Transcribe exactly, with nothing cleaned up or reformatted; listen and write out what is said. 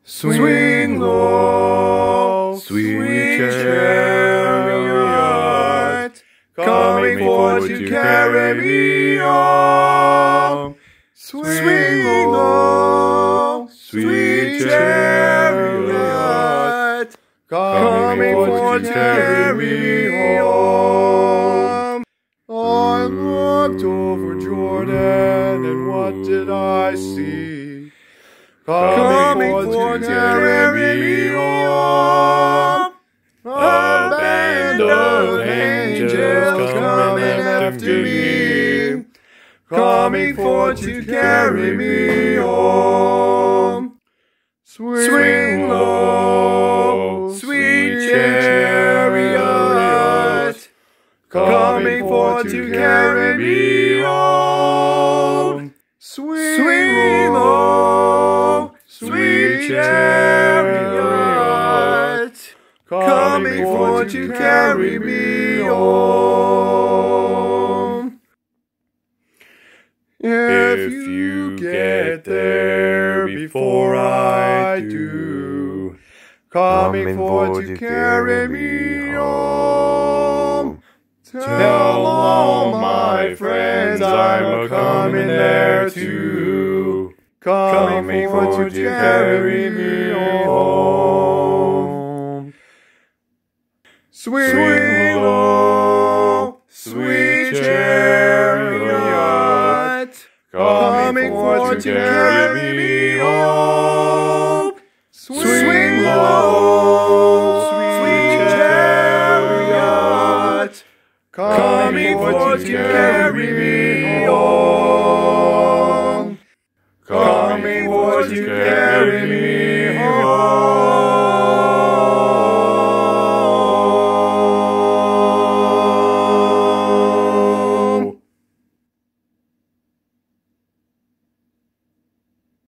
Swing low, sweet chariot, coming forth to carry me home. Swing low, sweet chariot, coming forth to carry me home. I looked over Jordan, and what did I see? Coming forth to carry me home. A band of angels coming after me, coming forth to carry me home. Swing low, sweet chariot, coming forth to carry me home. Swing low, sweet chariot, coming forth to carry me home. If you get there before I do, coming forth to carry me home, tell all my friends I'm a coming there too, coming forth to carry me home. Swing low, sweet chariot, coming forth to carry me home. Swing low, sweet chariot, coming forth to carry me home. Coming forth to carry me